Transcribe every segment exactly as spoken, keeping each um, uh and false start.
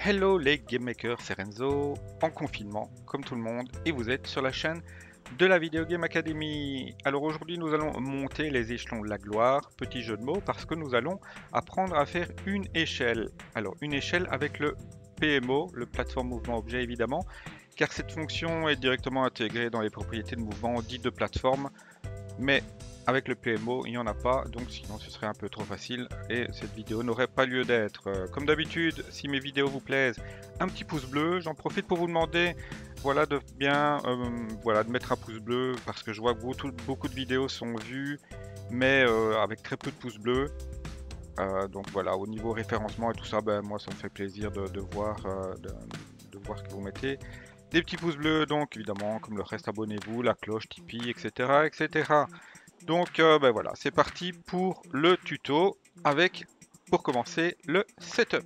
Hello les game makers, c'est Renzo, en confinement comme tout le monde, et vous êtes sur la chaîne de la Video Game Academy. Alors aujourd'hui nous allons monter les échelons de la gloire, petit jeu de mots, parce que nous allons apprendre à faire une échelle. Alors une échelle avec le P M O, le Platform Mouvement Objet évidemment, car cette fonction est directement intégrée dans les propriétés de mouvement dites de plateforme, mais avec le P M O, il n'y en a pas, donc sinon ce serait un peu trop facile et cette vidéo n'aurait pas lieu d'être. Euh, comme d'habitude, si mes vidéos vous plaisent, un petit pouce bleu. J'en profite pour vous demander voilà, de bien euh, voilà, de mettre un pouce bleu parce que je vois que beaucoup, beaucoup de vidéos sont vues, mais euh, avec très peu de pouces bleus. Euh, donc voilà, au niveau référencement et tout ça, ben, moi ça me fait plaisir de, de voir, euh, de, de voir que vous mettez des petits pouces bleus, donc évidemment, comme le reste, abonnez-vous, la cloche, Tipeee, et cetera, et cetera. Donc euh, ben voilà, c'est parti pour le tuto avec, pour commencer, le setup.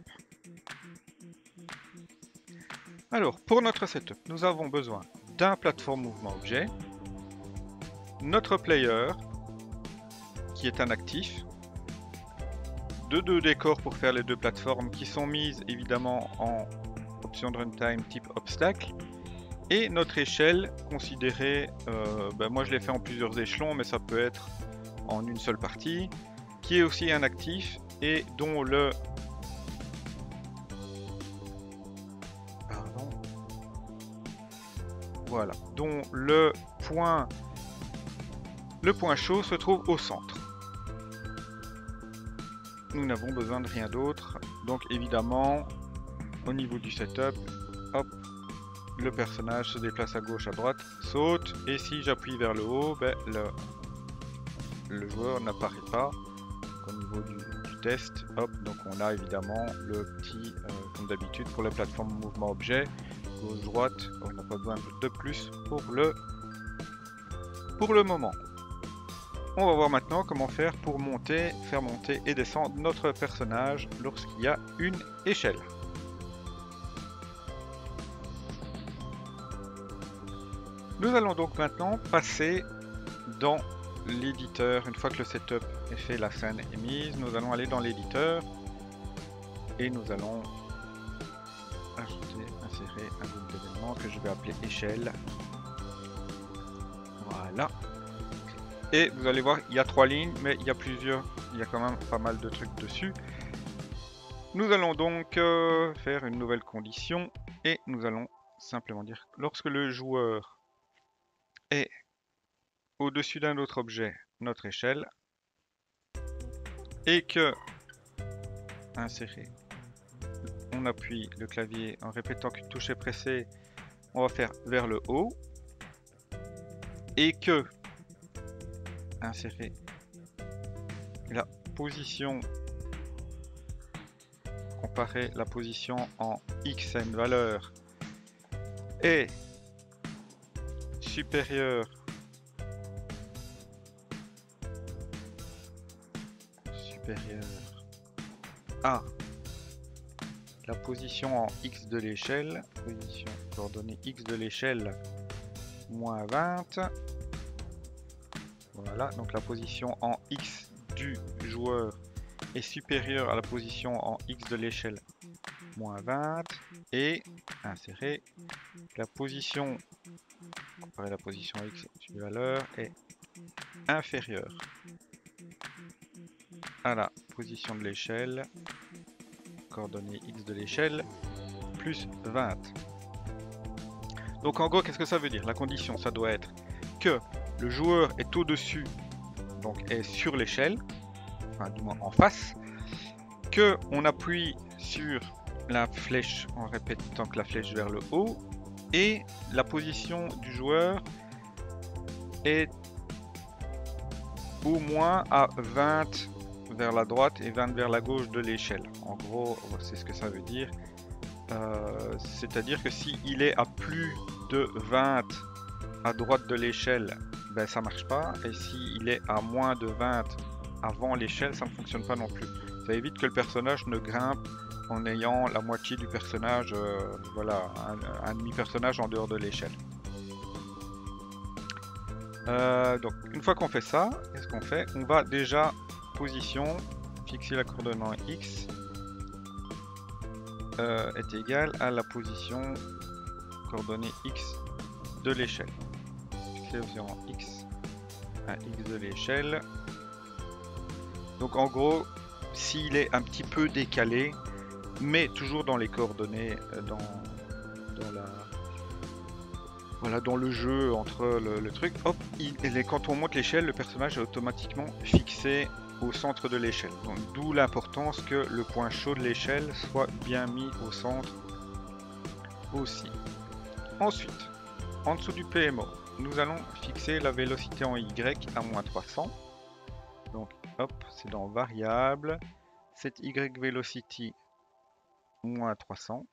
Alors, pour notre setup, nous avons besoin d'un plateforme mouvement objet, notre player, qui est un actif, de deux décors pour faire les deux plateformes qui sont mises évidemment en option de runtime type obstacle, et notre échelle considérée, euh, ben moi je l'ai fait en plusieurs échelons, mais ça peut être en une seule partie, qui est aussi un actif et dont le pardon voilà dont le point le point chaud se trouve au centre. Nous n'avons besoin de rien d'autre, donc évidemment au niveau du setup, hop, le personnage se déplace à gauche, à droite, saute, et si j'appuie vers le haut, ben, le, le joueur n'apparaît pas. Au niveau du, du test, hop, donc on a évidemment le petit, euh, comme d'habitude pour la plateforme mouvement objet, gauche droite, on n'a pas besoin de plus pour le, pour le moment. On va voir maintenant comment faire pour monter, faire monter et descendre notre personnage lorsqu'il y a une échelle. Nous allons donc maintenant passer dans l'éditeur. Une fois que le setup est fait, la scène est mise, nous allons aller dans l'éditeur et nous allons ajouter, insérer un groupe d'événements que je vais appeler échelle. Voilà. Et vous allez voir, il y a trois lignes, mais il y a plusieurs, il y a quand même pas mal de trucs dessus. Nous allons donc euh, faire une nouvelle condition et nous allons simplement dire lorsque le joueur est au-dessus d'un autre objet, notre échelle, et que insérer, on appuie le clavier en répétant qu'une touche est pressée, on va faire vers le haut, et que insérer la position, comparer la position en X à une valeur est supérieure supérieure à la position en X de l'échelle, position coordonnée X de l'échelle moins vingt. Voilà, donc la position en X du joueur est supérieure à la position en X de l'échelle moins vingt et insérer la position, comparer la position X du valeur est inférieure à la position de l'échelle, coordonnée X de l'échelle, plus vingt. Donc en gros, qu'est-ce que ça veut dire? La condition, ça doit être que le joueur est au-dessus, donc est sur l'échelle, enfin du moins en face, que on appuie sur la flèche en répétant que la flèche vers le haut, et la position du joueur est au moins à vingt vers la droite et vingt vers la gauche de l'échelle. En gros, c'est ce que ça veut dire. Euh, C'est-à-dire que s'il est à plus de vingt à droite de l'échelle, ben ça marche pas, et s'il est à moins de vingt avant l'échelle, ça ne fonctionne pas non plus. Ça évite que le personnage ne grimpe en ayant la moitié du personnage, euh, voilà, un, un demi-personnage en dehors de l'échelle. Euh, donc une fois qu'on fait ça, qu'est-ce qu'on fait? On va déjà position, fixer la coordonnée X, euh, est égal à la position coordonnée x de l'échelle. Fixé sur x à x de l'échelle. Donc en gros, s'il est un petit peu décalé, mais toujours dans les coordonnées, dans, dans la voilà, dans le jeu entre le, le truc, hop, il, il est, quand on monte l'échelle, le personnage est automatiquement fixé au centre de l'échelle. Donc d'où l'importance que le point chaud de l'échelle soit bien mis au centre aussi. Ensuite, en dessous du P M O, nous allons fixer la vélocité en Y à moins trois cents. Donc hop, c'est dans variable, cette Y velocity moins trois cents.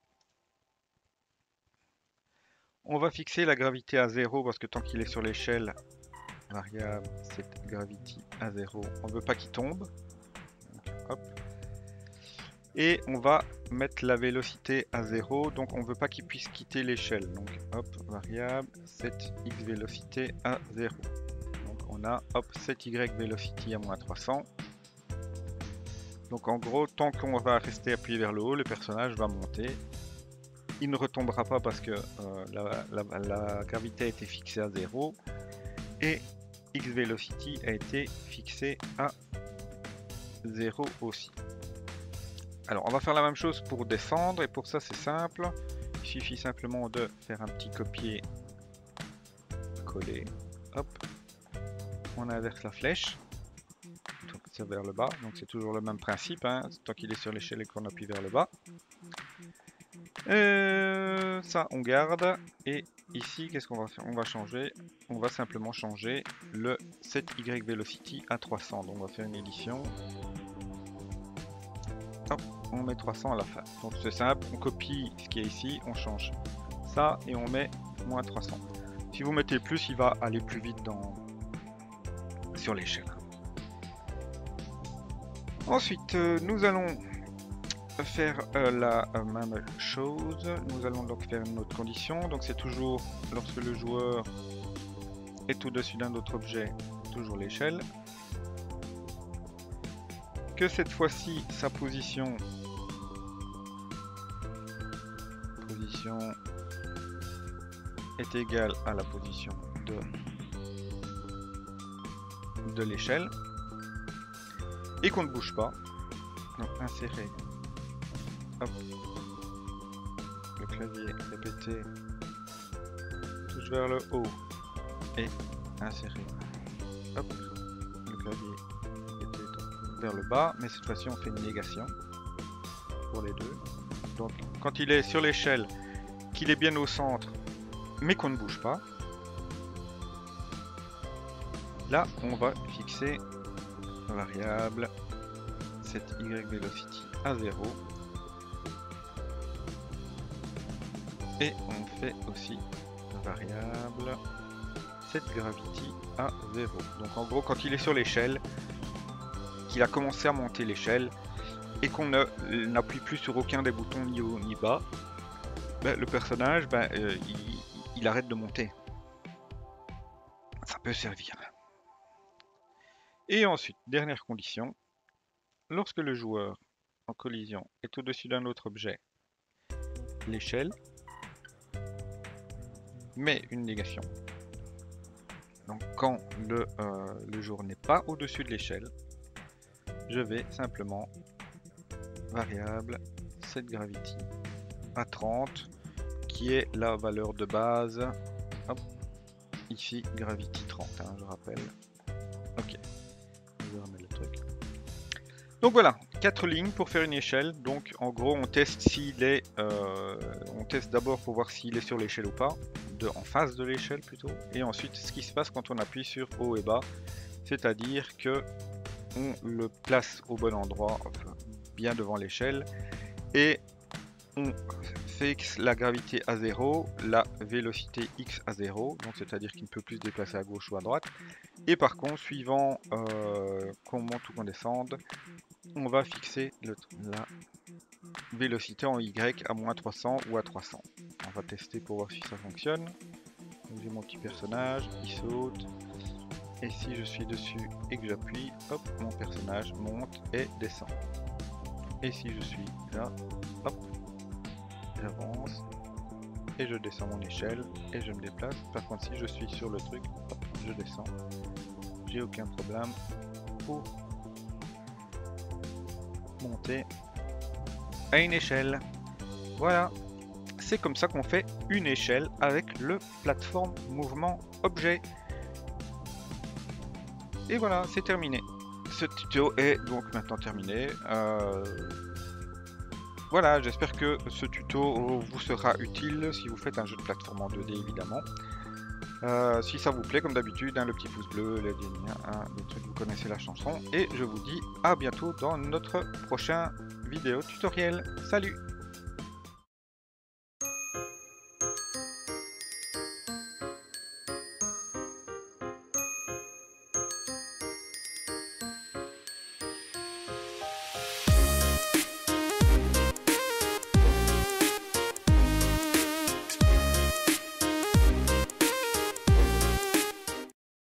On va fixer la gravité à zéro parce que tant qu'il est sur l'échelle, variable, cette gravity à zéro, on ne veut pas qu'il tombe. Donc, hop. Et on va mettre la vélocité à zéro, donc on ne veut pas qu'il puisse quitter l'échelle. Donc hop, variable, cette x vélocité à zéro. Donc on a hop, cette y velocity à moins trois cents. Donc en gros, tant qu'on va rester appuyé vers le haut, le personnage va monter. Il ne retombera pas parce que euh, la, la, la gravité a été fixée à zéro et x velocity a été fixée à zéro aussi. Alors on va faire la même chose pour descendre et pour ça c'est simple. Il suffit simplement de faire un petit copier coller. Hop. On inverse la flèche. C'est vers le bas, donc c'est toujours le même principe, hein, tant qu'il est sur l'échelle et qu'on appuie vers le bas. Euh, ça on garde, et ici qu'est-ce qu'on va faire? On va changer, on va simplement changer le set y velocity à trois cents. Donc on va faire une édition. Hop, on met trois cents à la fin. Donc c'est simple, on copie ce qui est ici, on change ça et on met moins trois cents. Si vous mettez plus, il va aller plus vite dans sur l'échelle. Ensuite, euh, nous allons faire euh, la euh, même chose. Nous allons donc faire une autre condition. Donc c'est toujours lorsque le joueur est au-dessus d'un autre objet, toujours l'échelle. Que cette fois-ci, sa position, position est égale à la position de, de l'échelle. Et qu'on ne bouge pas. Donc insérer. Hop. Le clavier répété. Touche vers le haut. Et insérer. Hop. Le clavier répété vers le bas. Mais cette fois-ci on fait une négation. Pour les deux. Donc quand il est sur l'échelle, qu'il est bien au centre, mais qu'on ne bouge pas. Là on va fixer variable cette y velocity à zéro et on fait aussi variable cette gravity à zéro. Donc en gros quand il est sur l'échelle, qu'il a commencé à monter l'échelle et qu'on n'appuie plus sur aucun des boutons ni haut ni bas, ben, le personnage ben, euh, il, il arrête de monter. Ça peut servir. Et ensuite, dernière condition, lorsque le joueur en collision est au-dessus d'un autre objet, l'échelle met une négation. Donc quand le, euh, le joueur n'est pas au-dessus de l'échelle, je vais simplement variable set gravity à trente, qui est la valeur de base. Hop, ici gravity trente, hein, je rappelle. Ok. Le truc. Donc voilà, quatre lignes pour faire une échelle. Donc en gros on teste s'il est euh, on teste d'abord pour voir s'il est sur l'échelle ou pas, de, en face de l'échelle plutôt, et ensuite ce qui se passe quand on appuie sur haut et bas, c'est à dire que on le place au bon endroit, enfin, bien devant l'échelle, et on fixe la gravité à zéro, la vélocité x à zéro, donc c'est à dire qu'il ne peut plus se déplacer à gauche ou à droite. Et par contre, suivant euh, qu'on monte ou qu'on descende, on va fixer le, la vélocité en y à moins trois cents ou à trois cents. On va tester pour voir si ça fonctionne. J'ai mon petit personnage, il saute. Et si je suis dessus et que j'appuie, hop, mon personnage monte et descend. Et si je suis là, hop, j'avance et je descends mon échelle et je me déplace. Par contre, si je suis sur le truc, hop, je descends. J'ai aucun problème pour monter à une échelle. Voilà, c'est comme ça qu'on fait une échelle avec le plateforme mouvement objet. Et voilà, c'est terminé. Ce tuto est donc maintenant terminé. Euh... Voilà, j'espère que ce tuto vous sera utile si vous faites un jeu de plateforme en deux D évidemment. Euh, si ça vous plaît, comme d'habitude, hein, le petit pouce bleu, les, hein, les trucs, vous connaissez la chanson. Et je vous dis à bientôt dans notre prochain vidéo tutoriel. Salut!